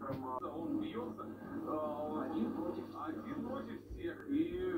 Федором. Он бьется один против всех. И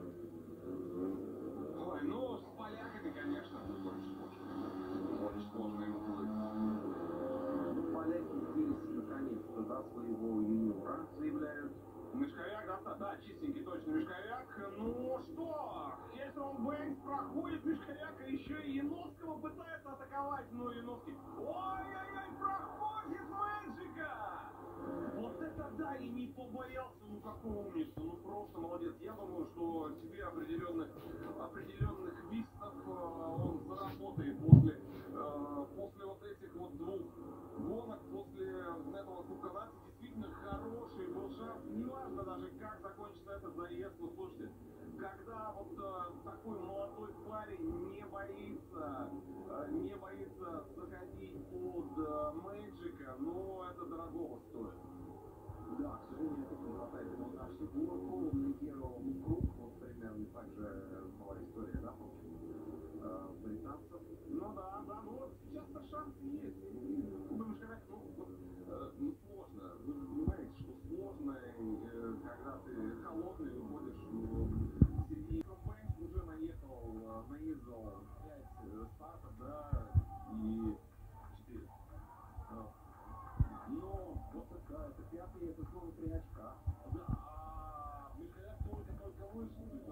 ой, ну, с поляками, конечно, будет очень сложно ему будет. Ну, поляки здесь наконец-то, да, своего юниора заявляют. Мешковяк, да, чистенький точно Мешковяк. Ну что, Хельстром Бэнкс проходит Мешковяка, еще и Яновского пытается атаковать, но Яновский... Ой-ой-ой, проходит Мэджика! Вот это да, и не побоялся, ну какой умница, ну просто молодец. Я думаю, что тебе определенных вистов он заработает после вот этих вот двух гонок, после этого Кубка нации. Действительно хороший был шанс, неважно даже как закончится этот заезд. Ну слушайте, когда вот такой молодой парень не боится заходить под Мэджика, ну это дорогого стоит. Да, к сожалению, тут не хватает ему на всю горку, он лидировал круг, вот примерно так же была история, да, в общем, британцев. Ну да, ну вот сейчас-то шансы есть. Думаешь, как, ну сложно. Вы же понимаете, что сложно, когда ты холодный, выходишь в середину. Бэнкс уже наездил 5 стартов, да, и 4. Но вот это пятый, это снова 3 очка. Да, Михаил только вышел.